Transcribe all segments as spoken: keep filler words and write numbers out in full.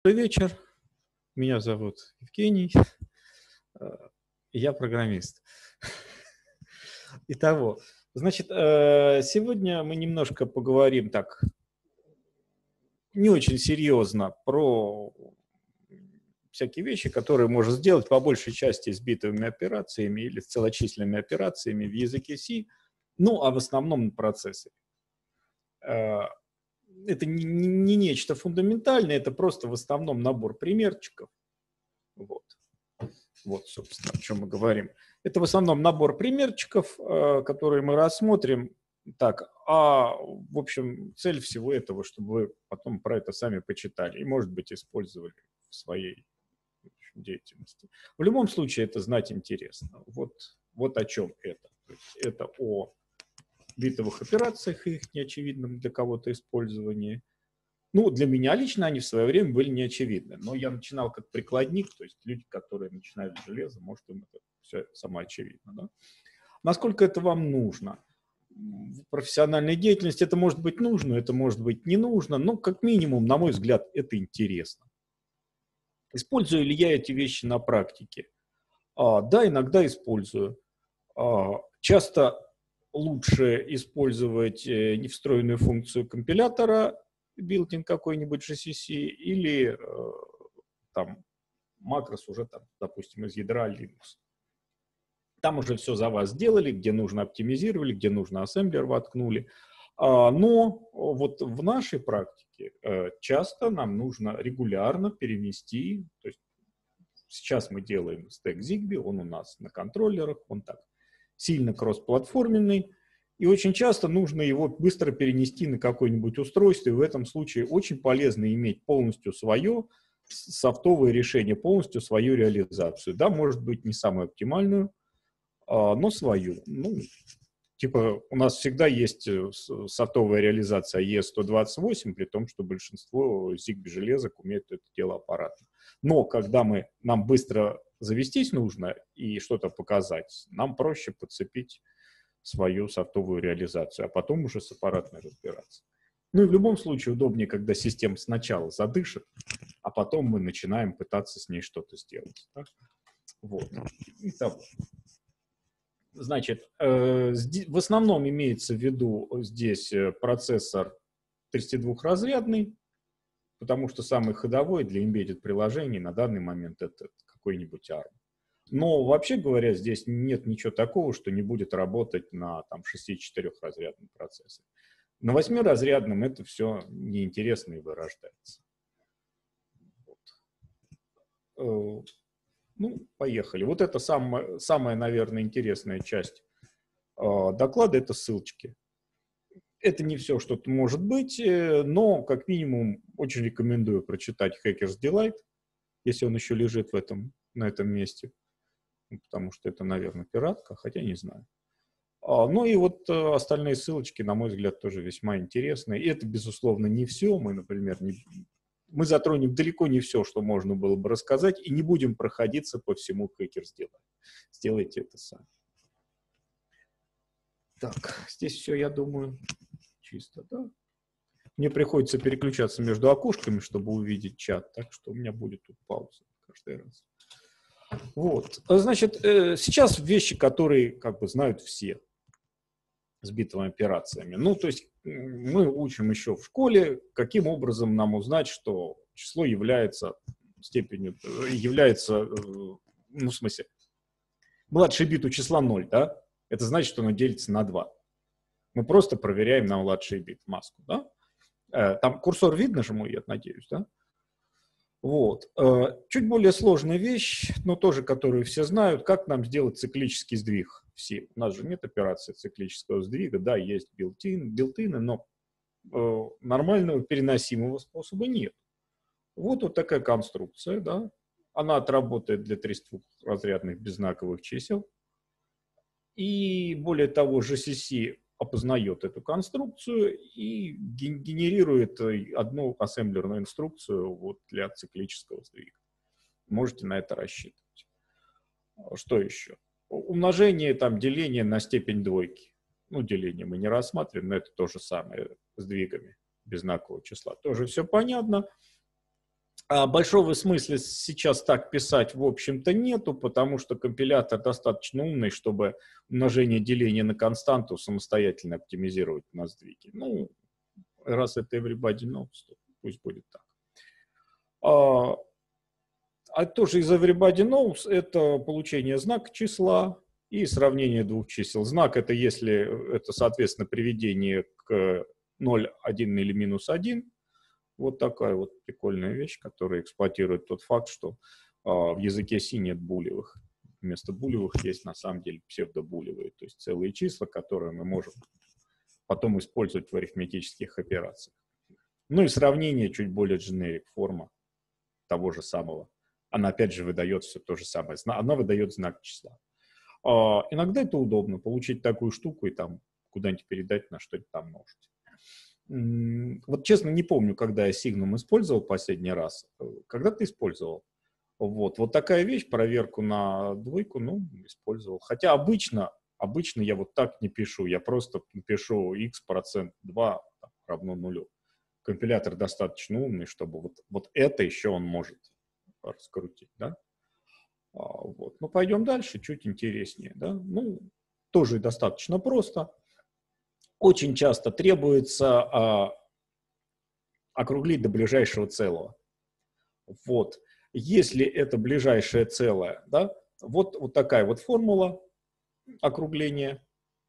Добрый вечер. Меня зовут Евгений. э, Я программист. Итого, значит, э, сегодня мы немножко поговорим так не очень серьезно про всякие вещи, которые можно сделать по большей части с битовыми операциями или с целочисленными операциями в языке C, ну, а в основном на процессоре. Э, Это не, не- не нечто фундаментальное, это просто в основном набор примерчиков. Вот. Вот, собственно, о чем мы говорим. Это в основном набор примерчиков, э, которые мы рассмотрим. Так, а, в общем, цель всего этого, чтобы вы потом про это сами почитали и, может быть, использовали в своей деятельности. В любом случае, это знать интересно. Вот, вот о чем это. То есть это о битовых операциях и их неочевидном для кого-то использовании. Ну, для меня лично они в свое время были неочевидны, но я начинал как прикладник, то есть люди, которые начинают с железа, может, им это все самоочевидно. Да? Насколько это вам нужно? В профессиональной деятельности это может быть нужно, это может быть не нужно, но как минимум, на мой взгляд, это интересно. Использую ли я эти вещи на практике? А, да, иногда использую. А, часто лучше использовать э, невстроенную функцию компилятора, билтин какой-нибудь джи си си, или э, там макрос уже, там, допустим, из ядра Linux. Там уже все за вас сделали, где нужно оптимизировали, где нужно ассемблер воткнули. А, но вот в нашей практике э, часто нам нужно регулярно перенести, то есть сейчас мы делаем стэк Zigbee, он у нас на контроллерах, он так сильно кроссплатформенный, и очень часто нужно его быстро перенести на какое-нибудь устройство, и в этом случае очень полезно иметь полностью свое софтовое решение, полностью свою реализацию. Да, может быть, не самую оптимальную, а, но свою. Ну, типа у нас всегда есть софтовая реализация и эс сто двадцать восемь, при том, что большинство Zigbee железок умеют это дело аппаратно. Но когда мы, нам быстро завестись нужно и что-то показать, нам проще подцепить свою софтовую реализацию, а потом уже с аппаратной разбираться. Ну и в любом случае удобнее, когда система сначала задышит, а потом мы начинаем пытаться с ней что-то сделать. Да? Вот. Итого. Значит, э, в основном имеется в виду здесь процессор тридцатидвухразрядный, потому что самый ходовой для embedded приложений на данный момент это какой-нибудь арм. Но вообще говоря, здесь нет ничего такого, что не будет работать на там, шестичетырехразрядном процессоре. На восьмиразрядном это все неинтересно и вырождается. Вот. Ну, поехали. Вот это самая, самая, наверное, интересная часть э, доклада, это ссылочки. Это не все, что может быть, но, как минимум, очень рекомендую прочитать Hackers Delight, если он еще лежит в этом, на этом месте, потому что это, наверное, пиратка, хотя не знаю. А, ну и вот э, остальные ссылочки, на мой взгляд, тоже весьма интересные. И это, безусловно, не все. Мы, например, не, мы затронем далеко не все, что можно было бы рассказать, и не будем проходиться по всему Hackers Delight. Сделайте это сами. Так, здесь все, я думаю, чисто, да? Мне приходится переключаться между окошками, чтобы увидеть чат, так что у меня будет тут пауза каждый раз. Вот, значит, сейчас вещи, которые как бы знают все с битовыми операциями. Ну, то есть мы учим еще в школе, каким образом нам узнать, что число является степенью, является, ну, в смысле, младший бит у числа ноль, да? Это значит, что оно делится на два. Мы просто проверяем на младший бит маску, да? Там курсор видно же мой, я надеюсь, да? Вот. Чуть более сложная вещь, но тоже, которую все знают, как нам сделать циклический сдвиг в C. У нас же нет операции циклического сдвига, да, есть билтин, билтины, но э, нормального переносимого способа нет. Вот вот такая конструкция, да. Она отработает для тридцатидвухразрядных беззнаковых чисел. И более того, джи си си опознает эту конструкцию и генерирует одну ассемблерную инструкцию вот для циклического сдвига. Можете на это рассчитывать. Что еще? Умножение, там, деление на степень двойки. Ну, деление мы не рассматриваем, но это то же самое с сдвигами беззнакового числа. Тоже все понятно. А большого смысла сейчас так писать, в общем-то, нету, потому что компилятор достаточно умный, чтобы умножение и деление на константу самостоятельно оптимизировать на сдвиге. Ну, раз это everybody knows, то пусть будет так. А, а тоже из everybody knows это получение знака числа и сравнение двух чисел. Знак — это если это, соответственно, приведение к ноль, один или минус один. Вот такая вот прикольная вещь, которая эксплуатирует тот факт, что а, в языке си нет булевых. Вместо булевых есть на самом деле псевдобулевые, то есть целые числа, которые мы можем потом использовать в арифметических операциях. Ну и сравнение чуть более generic форма того же самого. Она опять же выдает все то же самое. Она выдает знак числа. А, иногда это удобно, получить такую штуку и там куда-нибудь передать, на что-нибудь там множить. Вот честно не помню, когда я Signum использовал последний раз. Когда ты использовал? Вот, вот такая вещь, проверку на двойку, ну, использовал. Хотя обычно, обычно я вот так не пишу. Я просто пишу x процент два равно нулю. Компилятор достаточно умный, чтобы вот, вот это еще он может раскрутить, да? А, вот. Ну, пойдем дальше, чуть интереснее, да? Ну, тоже достаточно просто. Очень часто требуется а, округлить до ближайшего целого. Вот. Если это ближайшее целое, да, вот, вот такая вот формула округления,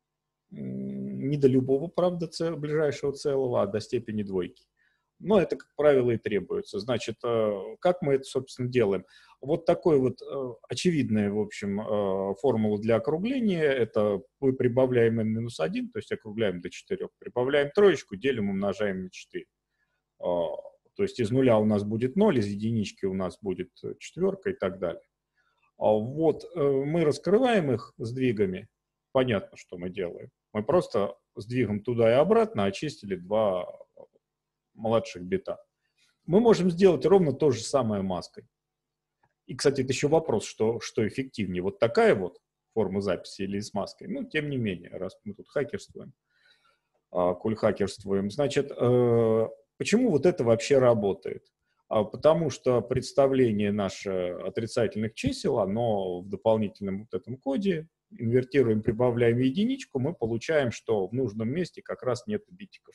не до любого, правда, цел, ближайшего целого, а до степени двойки. Но это, как правило, и требуется. Значит, как мы это, собственно, делаем? Вот такой вот очевидная, в общем, формула для округления. Это мы прибавляем n минус один, то есть округляем до четырёх. Прибавляем троечку, делим, умножаем на четыре. То есть из нуля у нас будет ноль, из единички у нас будет четверка и так далее. Вот мы раскрываем их сдвигами. Понятно, что мы делаем. Мы просто сдвигом туда и обратно очистили два младших бита. Мы можем сделать ровно то же самое маской. И, кстати, это еще вопрос, что, что эффективнее. Вот такая вот форма записи или с маской. Ну, тем не менее, раз мы тут хакерствуем, коль хакерствуем, значит, э, почему вот это вообще работает? А потому что представление наше отрицательных чисел, оно в дополнительном вот этом коде, инвертируем, прибавляем единичку, мы получаем, что в нужном месте как раз нет битиков.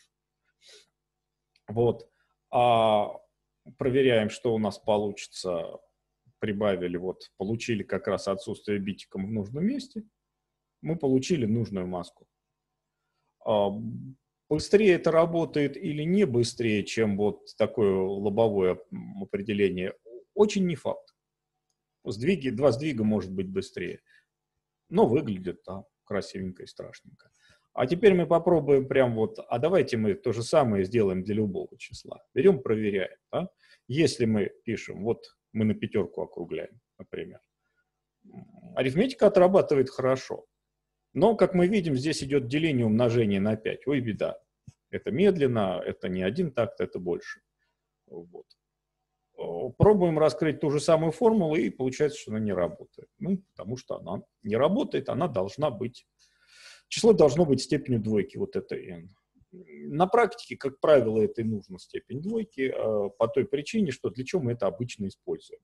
Вот. А проверяем, что у нас получится. Прибавили, вот, получили как раз отсутствие битиком в нужном месте. Мы получили нужную маску. А быстрее это работает или не быстрее, чем вот такое лобовое определение, очень не факт. Сдвиги, два сдвига может быть быстрее, но выглядит да, красивенько и страшненько. А теперь мы попробуем прям вот, а давайте мы то же самое сделаем для любого числа. Берем, проверяем. Да? Если мы пишем, вот мы на пятерку округляем, например. Арифметика отрабатывает хорошо. Но, как мы видим, здесь идет деление умножения на пять. Ой, беда. Это медленно, это не один такт, это больше. Вот. Пробуем раскрыть ту же самую формулу, и получается, что она не работает. Ну, потому что она не работает, она должна быть... Число должно быть степенью двойки, вот это n. На практике, как правило, это и нужно степень двойки, по той причине, что для чего мы это обычно используем.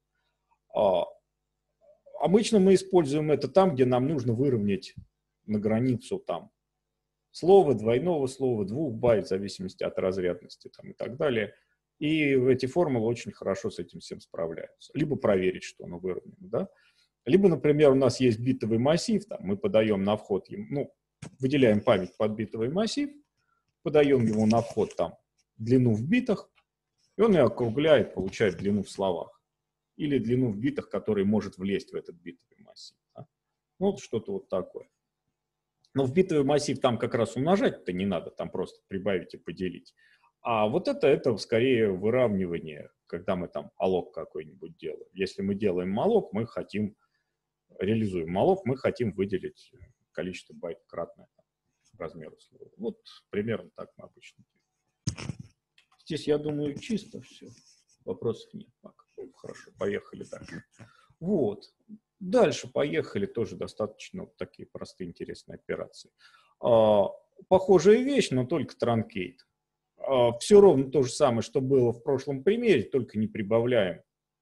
Обычно мы используем это там, где нам нужно выровнять на границу там слова, двойного слова, двух байт, в зависимости от разрядности там, и так далее. И эти формулы очень хорошо с этим всем справляются. Либо проверить, что оно выровнено, да? Либо, например, у нас есть битовый массив, там, мы подаем на вход, ну, выделяем память под битовый массив, подаем ему на вход там длину в битах, и он ее округляет, получает длину в словах. Или длину в битах, который может влезть в этот битовый массив. Да? Ну, вот что-то вот такое. Но в битовый массив там как раз умножать-то не надо, там просто прибавить и поделить. А вот это, это скорее выравнивание, когда мы там аллок какой-нибудь делаем. Если мы делаем малок, мы хотим, реализуем малок, мы хотим выделить количество байт кратное размеру слова. Вот примерно так мы обычно делаем. Здесь, я думаю, чисто все. Вопросов нет. Так, хорошо, поехали дальше. Вот. Дальше поехали, тоже достаточно вот такие простые, интересные операции. А, похожая вещь, но только транкейт. Все ровно то же самое, что было в прошлом примере, только не прибавляем.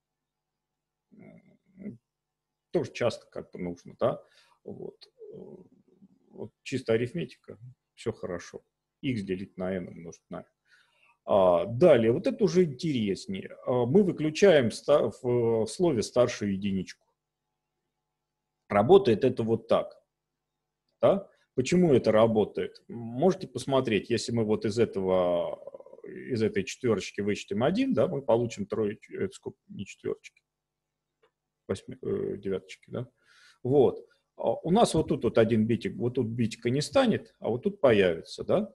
Тоже часто как-то нужно, да? Вот. Вот чисто арифметика, все хорошо. Х делить на n умножить на n. А, далее, вот это уже интереснее. А, мы выключаем в, в слове старшую единичку. Работает это вот так. Да? Почему это работает? Можете посмотреть, если мы вот из этого, из этой четверочки вычтем один, да, мы получим троечки, это сколько, не четверочки, восьми, э, девяточки, да? Вот. А у нас вот тут вот один битик, вот тут битика не станет, а вот тут появится, да?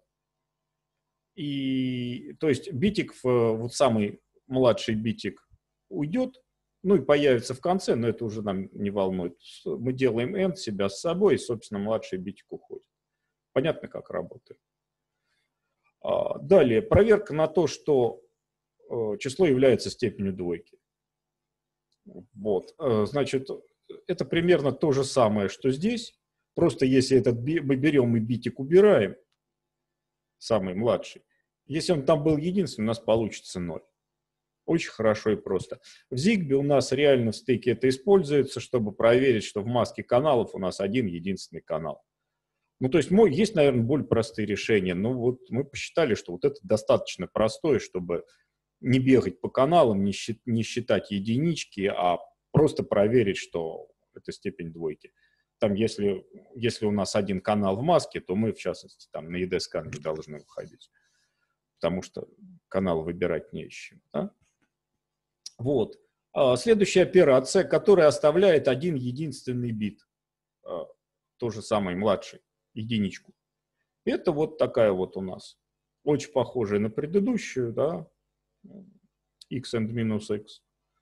И, то есть битик, в, вот самый младший битик уйдет, ну и появится в конце, но это уже нам не волнует. Мы делаем n себя с собой, и, собственно, младший битик уходит. Понятно, как работает. А, далее, проверка на то, что э, число является степенью двойки. Вот, э, значит, это примерно то же самое, что здесь. Просто если этот би, мы берем и битик убираем, самый младший, если он там был единственный, у нас получится ноль. Очень хорошо и просто. В Zigbee у нас реально в стыке это используется, чтобы проверить, что в маске каналов у нас один единственный канал. Ну, то есть есть, наверное, более простые решения, но вот мы посчитали, что вот это достаточно простое, чтобы не бегать по каналам, не, счит, не считать единички, а просто проверить, что это степень двойки. Там, если, если у нас один канал в маске, то мы, в частности, там на и ди-сканере должны уходить, потому что канал выбирать не ищем. Да? Вот. А следующая операция, которая оставляет один единственный бит, то же самое младший, единичку. Это вот такая вот у нас, очень похожая на предыдущую, да, x and минус x.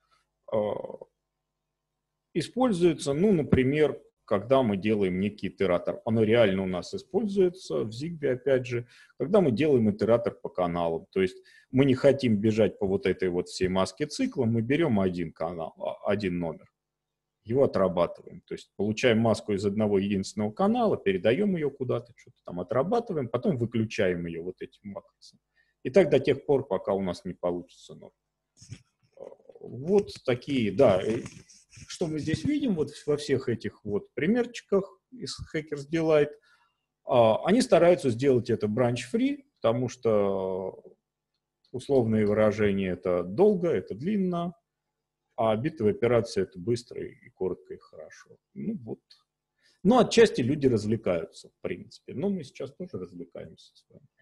Используется, ну, например, когда мы делаем некий итератор. Оно реально у нас используется в Zigbee, опять же, когда мы делаем итератор по каналам. То есть мы не хотим бежать по вот этой вот всей маске цикла, мы берем один канал, один номер, его отрабатываем. То есть получаем маску из одного единственного канала, передаем ее куда-то, что-то там отрабатываем, потом выключаем ее вот этим матрицам. И так до тех пор, пока у нас не получится ноль. Вот такие, да. Что мы здесь видим вот во всех этих вот примерчиках из Hackers Delight, они стараются сделать это branch-free, потому что условные выражения это долго, это длинно, а битовая операция это быстро и коротко и хорошо. Ну вот. Но отчасти люди развлекаются, в принципе. Но мы сейчас тоже развлекаемся с вами.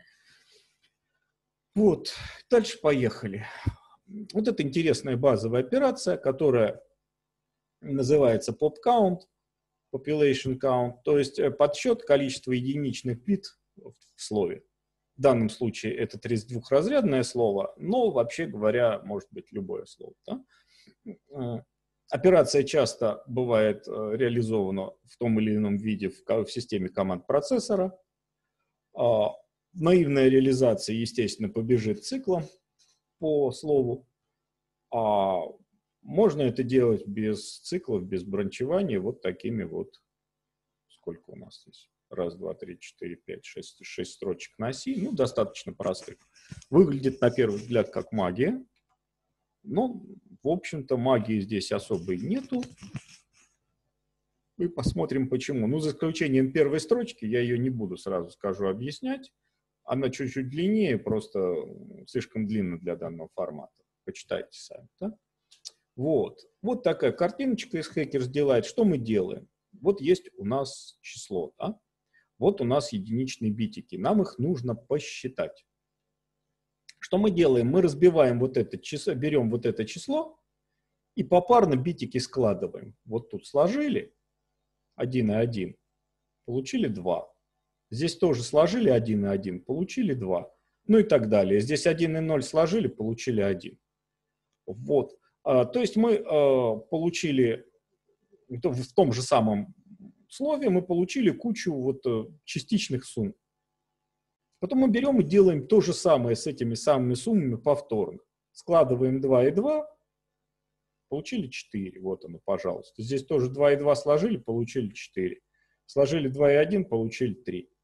Вот. Дальше поехали. Вот это интересная базовая операция, которая называется pop count, population count, то есть подсчет количества единичных бит в слове. В данном случае это тридцатидвухразрядное слово, но вообще говоря, может быть любое слово. Да? Операция часто бывает реализована в том или ином виде в, в системе команд процессора. Наивная реализация, естественно, побежит циклом по слову. А можно это делать без циклов, без бранчевания, вот такими вот, сколько у нас здесь? Раз, два, три, четыре, пять, шесть, шесть строчек на оси, ну, достаточно простых. Выглядит, на первый взгляд, как магия, но, в общем-то, магии здесь особой нету. И посмотрим, почему. Ну, за исключением первой строчки, я ее не буду, сразу скажу, объяснять. Она чуть-чуть длиннее, просто слишком длинна для данного формата. Почитайте сами, да? Вот. Вот такая картиночка из Hackers Delight. Что мы делаем? Вот есть у нас число, да? Вот у нас единичные битики. Нам их нужно посчитать. Что мы делаем? Мы разбиваем вот это число, берем вот это число и попарно битики складываем. Вот тут сложили один и один, получили два. Здесь тоже сложили один и один, получили два. Ну и так далее. Здесь один и ноль сложили, получили один. Вот. А, то есть мы а, получили в том же самом слове, мы получили кучу вот частичных сумм. Потом мы берем и делаем то же самое с этими самыми суммами повторно. Складываем два и два, получили четыре. Вот оно, пожалуйста. Здесь тоже два и два сложили, получили четыре. Сложили два и один, получили три. То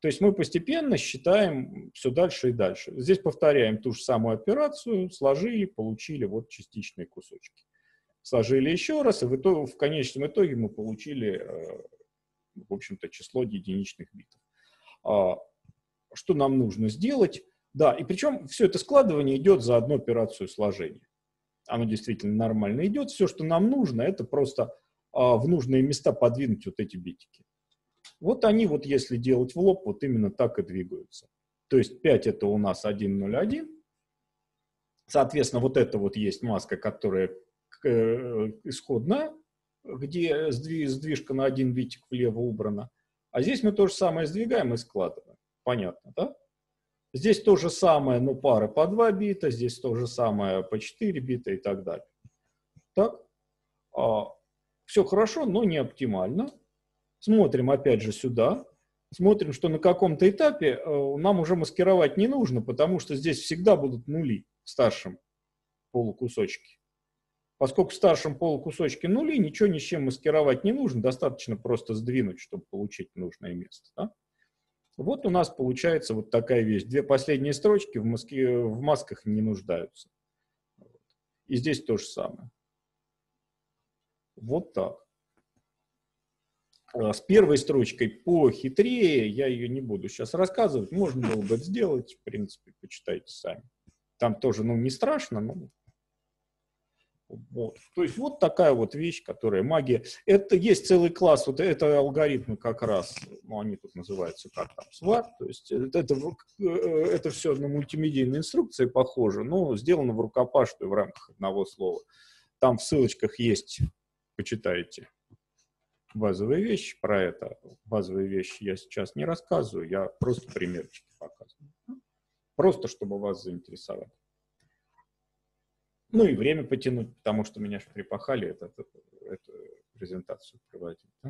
То есть мы постепенно считаем все дальше и дальше. Здесь повторяем ту же самую операцию, сложили, получили вот частичные кусочки. Сложили еще раз, и в, итоге, в конечном итоге мы получили, в общем-то, число единичных битов. Что нам нужно сделать? Да, и причем все это складывание идет за одну операцию сложения. Оно действительно нормально идет. Все, что нам нужно, это просто в нужные места подвинуть вот эти битики. Вот они, вот если делать в лоб, вот именно так и двигаются. То есть пять это у нас один, ноль, один. Соответственно, вот это вот есть маска, которая исходная, где сдвижка на один битик влево убрана. А здесь мы то же самое сдвигаем и складываем. Понятно, да? Здесь то же самое, но пары по два бита, здесь то же самое по четыре бита и так далее. Так? А, все хорошо, но не оптимально. Смотрим опять же сюда. Смотрим, что на каком-то этапе э, нам уже маскировать не нужно, потому что здесь всегда будут нули в старшем полукусочке. Поскольку в старшем полукусочке нули, ничего ни с чем маскировать не нужно, достаточно просто сдвинуть, чтобы получить нужное место. Да? Вот у нас получается вот такая вещь. Две последние строчки в, маске, в масках не нуждаются. И здесь то же самое. Вот так. С первой строчкой похитрее, я ее не буду сейчас рассказывать, можно было бы это сделать, в принципе, почитайте сами. Там тоже, ну, не страшно, но... Вот. То есть вот такая вот вещь, которая магия. Это есть целый класс, вот это алгоритмы как раз, ну, они тут называются как там, сват, то есть это, это, это все на мультимедийные инструкции похоже, но сделано в рукопашную в рамках одного слова. Там в ссылочках есть, почитайте. Базовые вещи про это. Базовые вещи я сейчас не рассказываю, я просто примерчики показываю. Просто, чтобы вас заинтересовать. Ну и время потянуть, потому что меня же припахали это, это, эту презентацию проводить. Да?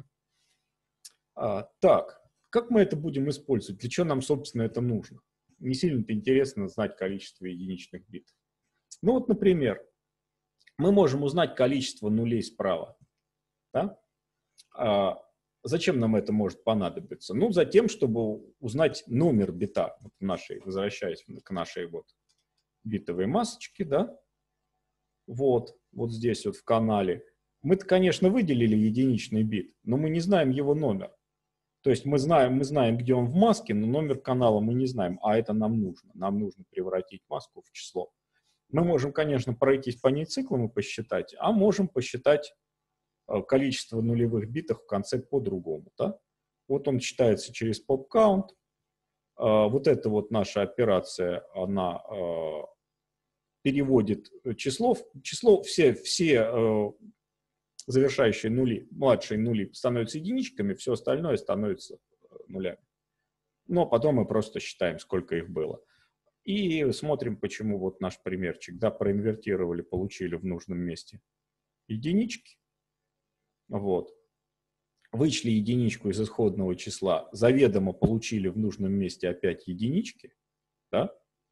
А, так, как мы это будем использовать? Для чего нам, собственно, это нужно? Не сильно-то интересно знать количество единичных битов. Ну вот, например, мы можем узнать количество нулей справа. Да? А зачем нам это может понадобиться? Ну, за тем, чтобы узнать номер бита, вот нашей, возвращаясь к нашей вот битовой масочке, да, вот, вот здесь вот в канале. Мы-то, конечно, выделили единичный бит, но мы не знаем его номер. То есть мы знаем, мы знаем, где он в маске, но номер канала мы не знаем, а это нам нужно. Нам нужно превратить маску в число. Мы можем, конечно, пройтись по ней циклом и посчитать, а можем посчитать количество нулевых битов в конце по-другому. Да? Вот он считается через pop-count. Вот эта вот наша операция, она переводит число, число все, все завершающие нули, младшие нули становятся единичками, все остальное становится нулями. Но потом мы просто считаем, сколько их было. И смотрим, почему вот наш примерчик. Да, проинвертировали, получили в нужном месте единички. Вот. Вычли единичку из исходного числа, заведомо получили в нужном месте опять единички. Да?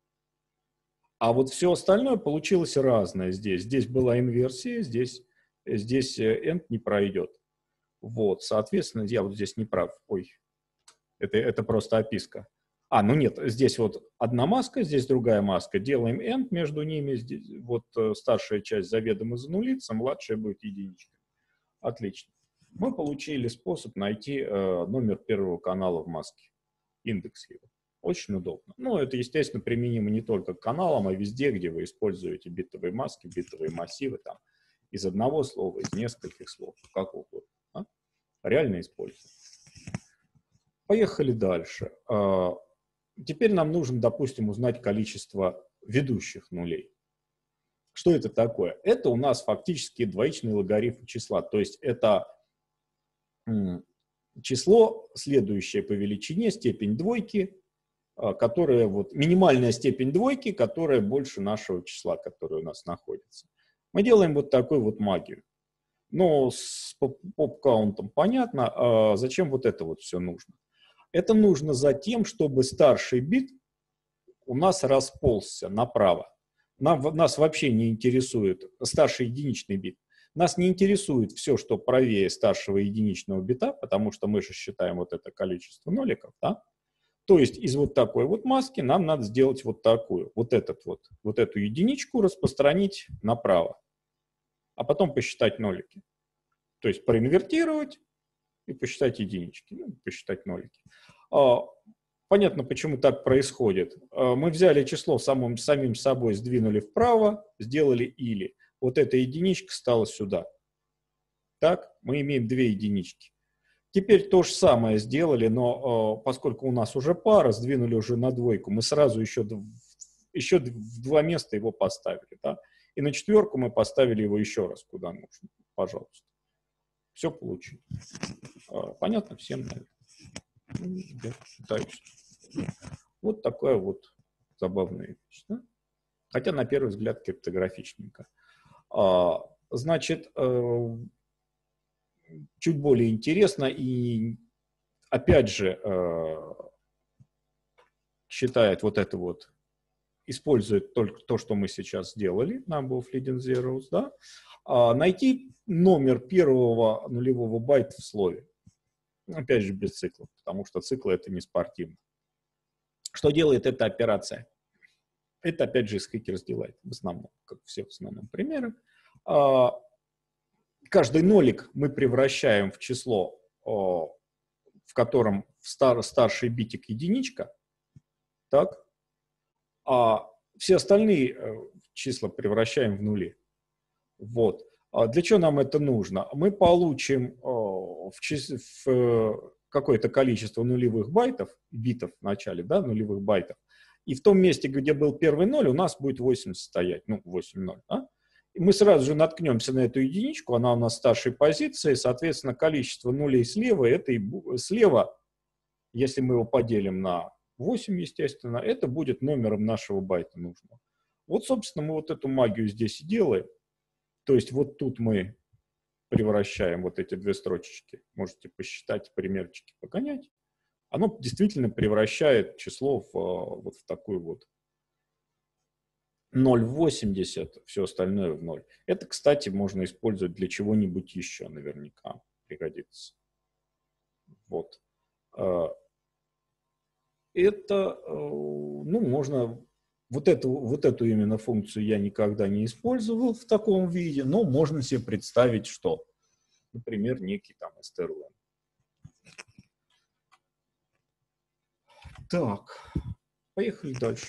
А вот все остальное получилось разное здесь. Здесь была инверсия, здесь, здесь end не пройдет. Вот, соответственно, я вот здесь не прав. Ой, это, это просто описка. А, ну нет, здесь вот одна маска, здесь другая маска. Делаем end между ними. Здесь, вот старшая часть заведомо занулится, младшая будет единичка. Отлично. Мы получили способ найти э, номер первого канала в маске. Индекс его. Очень удобно. Ну, это, естественно, применимо не только к каналам, а везде, где вы используете битовые маски, битовые массивы, там, из одного слова, из нескольких слов, как угодно. А? Реально используем. Поехали дальше. Теперь нам нужно, допустим, узнать количество ведущих нулей. Что это такое? Это у нас фактически двоичный логарифм числа. То есть это число, следующее по величине, степень двойки, которая вот минимальная степень двойки, которая больше нашего числа, которое у нас находится. Мы делаем вот такую вот магию. Но с поп-каунтом понятно, а зачем вот это вот все нужно. Это нужно за тем, чтобы старший бит у нас расползся направо. Нам, нас вообще не интересует старший единичный бит. Нас не интересует все, что правее старшего единичного бита, потому что мы же считаем вот это количество ноликов, да? То есть из вот такой вот маски нам надо сделать вот такую. Вот, этот вот, вот эту единичку распространить направо. А потом посчитать нолики. То есть проинвертировать и посчитать единички. Ну, посчитать нолики. Понятно, почему так происходит. Мы взяли число самым, самим собой, сдвинули вправо, сделали или. Вот эта единичка стала сюда. Так, мы имеем две единички. Теперь то же самое сделали, но э, поскольку у нас уже пара, сдвинули уже на двойку, мы сразу еще, еще в два места его поставили. Да? И на четверку мы поставили его еще раз, куда нужно. Пожалуйста. Все получили. Э, понятно всем, наверное? Я считаю, что... Вот такая вот забавная вещь. Да? Хотя на первый взгляд криптографичненько. А, значит... Э, чуть более интересно и, опять же, э, считает вот это вот, использует только то, что мы сейчас сделали, number of leading zeros, да, а найти номер первого нулевого байта в слове. Опять же, без циклов, потому что циклы — это не спортивно. Что делает эта операция? Это, опять же, из Hackers Delight, в основном, как все в основном примеры. А, каждый нолик мы превращаем в число, в котором стар, старший битик единичка, так, а все остальные числа превращаем в нули. Вот. А для чего нам это нужно? Мы получим в, в какое-то количество нулевых байтов, битов в начале, да, нулевых байтов, и в том месте, где был первый ноль, у нас будет восемь стоять, ну, восемь ноль, да? И мы сразу же наткнемся на эту единичку, она у нас в старшей позиции, соответственно, количество нулей слева, это и слева, если мы его поделим на восемь, естественно, это будет номером нашего байта нужного. Вот, собственно, мы вот эту магию здесь и делаем. То есть вот тут мы превращаем вот эти две строчечки, можете посчитать, примерчики погонять. Оно действительно превращает число в, вот в такую вот ноль целых восемьдесят сотых, все остальное в ноль. Это, кстати, можно использовать для чего-нибудь еще, наверняка пригодится. Вот. Это, ну, можно, вот эту, вот эту именно функцию я никогда не использовал в таком виде, но можно себе представить, что, например, некий там strlen. Так, поехали дальше.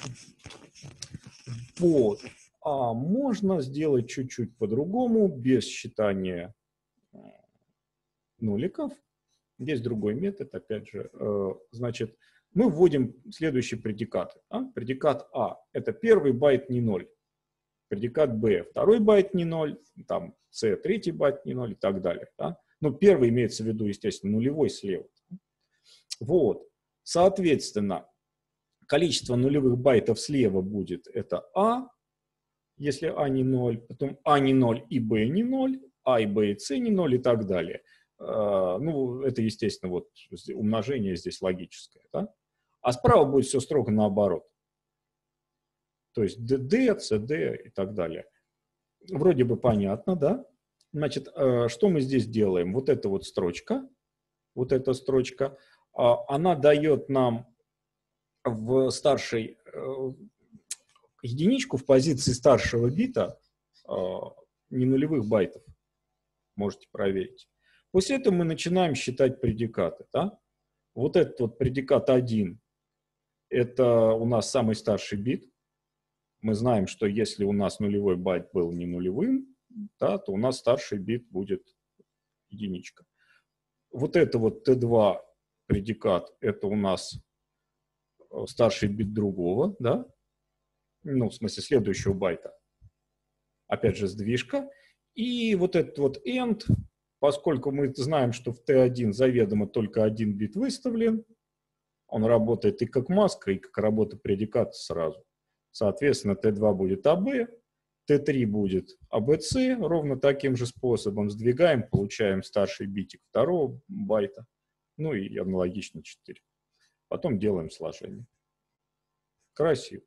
Вот. А можно сделать чуть-чуть по-другому, без считания нуликов. Есть другой метод, опять же. Значит, мы вводим следующие предикаты. А? Предикат А – это первый байт не ноль. Предикат Б – второй байт не ноль. Там С – третий байт не ноль и так далее. Да? Но первый имеется в виду, естественно, нулевой слева. Вот. Соответственно, количество нулевых байтов слева будет это А, если А не ноль, потом А не ноль и Б не ноль, А и Б и С не ноль и так далее. Uh, ну, это, естественно, вот умножение здесь логическое, да? А справа будет все строго наоборот. То есть ди ди, си ди и так далее. Вроде бы понятно, да? Значит, uh, что мы здесь делаем? Вот эта вот строчка, вот эта строчка, uh, она дает нам в старшей uh, единичку в позиции старшего бита uh, не нулевых байтов. Можете проверить. После этого мы начинаем считать предикаты. Да? Вот этот вот предикат один, это у нас самый старший бит. Мы знаем, что если у нас нулевой байт был не нулевым, да, то у нас старший бит будет единичка. Вот это вот Т два предикат, это у нас старший бит другого, да? Ну, в смысле следующего байта. Опять же, сдвижка. И вот этот вот end, поскольку мы знаем, что в Т один заведомо только один бит выставлен, он работает и как маска, и как работа предиката сразу. Соответственно, Т два будет АБ, Т три будет АБЦ, ровно таким же способом сдвигаем, получаем старший битик второго байта, ну и аналогично четыре. Потом делаем сложение. Красиво.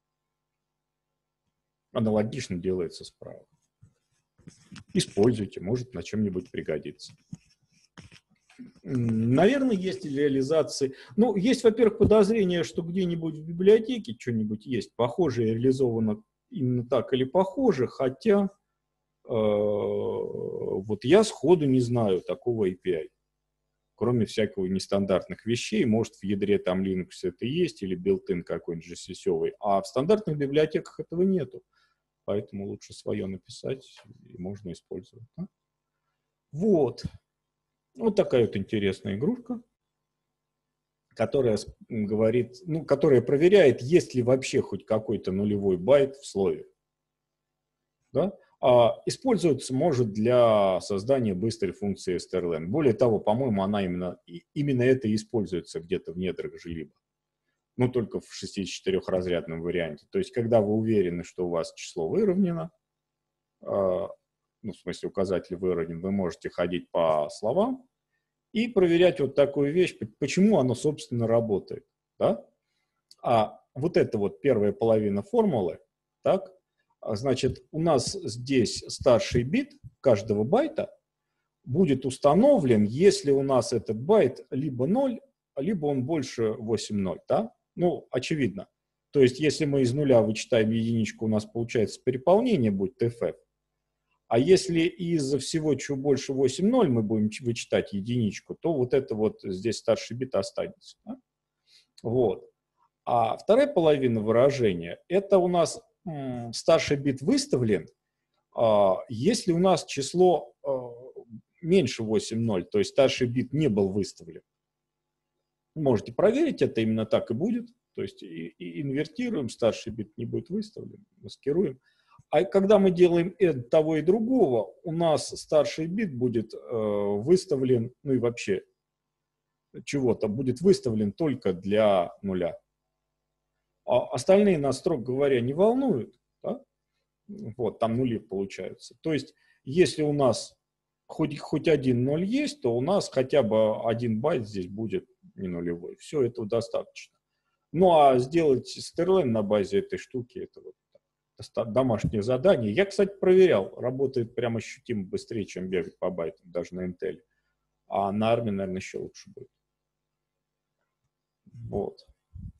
Аналогично делается справа. Используйте, может на чем-нибудь пригодится. Наверное, есть реализации. Ну, есть, во-первых, подозрение, что где-нибудь в библиотеке что-нибудь есть похожее, реализовано именно так или похоже, хотя э, вот я сходу не знаю такого эй пи ай. Кроме всякого нестандартных вещей, может, в ядре там Linux это есть, или built-in какой-нибудь джи эс эс-овый, а в стандартных библиотеках этого нету. Поэтому лучше свое написать, и можно использовать. Да? Вот. Вот такая вот интересная игрушка, которая говорит, ну, которая проверяет, есть ли вообще хоть какой-то нулевой байт в слове. Да? А используется, может, для создания быстрой функции strlen. Более того, по-моему, она именно, именно это и используется где-то в недрах Glib. Ну, только в шестидесятичетырёхразрядном варианте. То есть, когда вы уверены, что у вас число выровнено, ну, в смысле, указатель выровнен, вы можете ходить по словам и проверять вот такую вещь, почему оно, собственно, работает. Да? А вот это вот первая половина формулы, так, значит, у нас здесь старший бит каждого байта будет установлен, если у нас этот байт либо ноль, либо он больше восемь ноль, да? Ну, очевидно. То есть, если мы из нуля вычитаем единичку, у нас получается переполнение, будет ти эф эф. А если из всего, чего больше восемь ноль, мы будем вычитать единичку, то вот это вот здесь старший бит останется. Да? Вот. А вторая половина выражения, это у нас м, старший бит выставлен, а, если у нас число а, меньше восемь ноль, то есть старший бит не был выставлен. Можете проверить, это именно так и будет. То есть и, и инвертируем, старший бит не будет выставлен, маскируем. А когда мы делаем и того и другого, у нас старший бит будет э, выставлен, ну и вообще чего-то, будет выставлен только для нуля. А остальные нас, строго говоря, не волнуют. Да? Вот, там нули получаются. То есть, если у нас хоть, хоть один ноль есть, то у нас хотя бы один байт здесь будет не нулевой. Все, этого достаточно. Ну, а сделать strlen на базе этой штуки, это вот домашнее задание. Я, кстати, проверял. Работает прям ощутимо быстрее, чем бегать по байтам, даже на Intel. А на армии, наверное, еще лучше будет. Вот.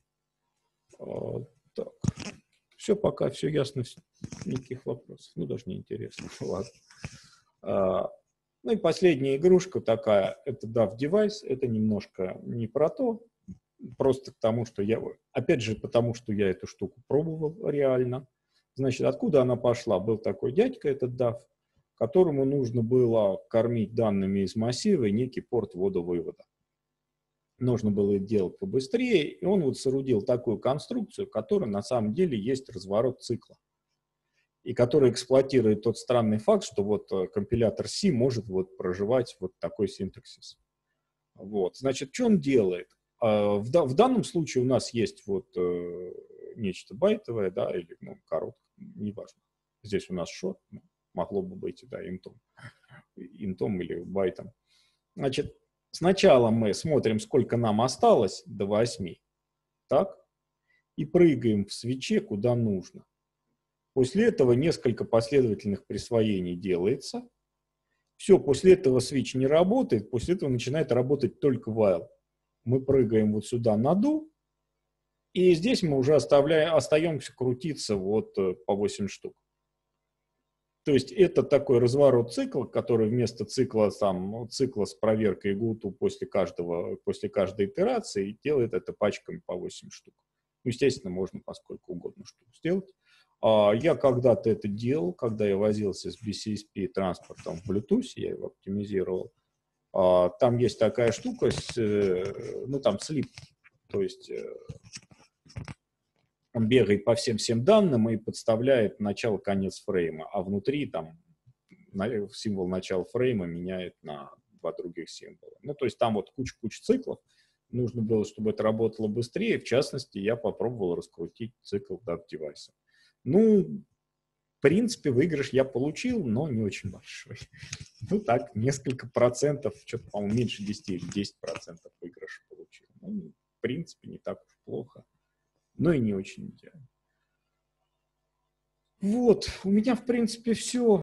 Так. Все пока, все ясно, никаких вопросов. Ну, даже не интересно. Ладно. А, ну и последняя игрушка такая, это дав девайс. Это немножко не про то, просто к тому, что я... Опять же, потому что я эту штуку пробовал реально. Значит, откуда она пошла? Был такой дядька, этот дав, которому нужно было кормить данными из массива и некий порт ввода-вывода. Нужно было это делать побыстрее, и он вот соорудил такую конструкцию, которая на самом деле есть разворот цикла, и которая эксплуатирует тот странный факт, что вот компилятор C может вот проживать вот такой синтаксис. Вот. Значит, что он делает? В, в данном случае у нас есть вот э, нечто байтовое, да, или ну, короткое, неважно. Здесь у нас шот, ну, могло бы быть, да, интом, интом или байтом. Значит, сначала мы смотрим, сколько нам осталось до восьми, так, и прыгаем в свече, куда нужно. После этого несколько последовательных присвоений делается. Все, после этого switch не работает, после этого начинает работать только while. Мы прыгаем вот сюда на do, и здесь мы уже оставляем, остаемся крутиться вот по восемь штук. То есть это такой разворот цикла, который вместо цикла, там, цикла с проверкой гуту после, каждого, после каждой итерации делает это пачками по восемь штук. Естественно, можно по сколько угодно штук сделать. Я когда-то это делал, когда я возился с би си эс пи транспортом в Bluetooth, я его оптимизировал. Там есть такая штука, ну там слип, то есть он бегает по всем-всем данным и подставляет начало-конец фрейма, а внутри там символ начала фрейма меняет на два других символа. Ну, то есть там вот куча-куча циклов. Нужно было, чтобы это работало быстрее. В частности, я попробовал раскрутить цикл дат-девайса. Ну, в принципе, выигрыш я получил, но не очень большой. Ну, так, несколько процентов, что-то, по-моему, меньше десяти или десять процентов выигрыша получил. Ну, в принципе, не так уж плохо, но и не очень идеально. Вот, у меня, в принципе, все.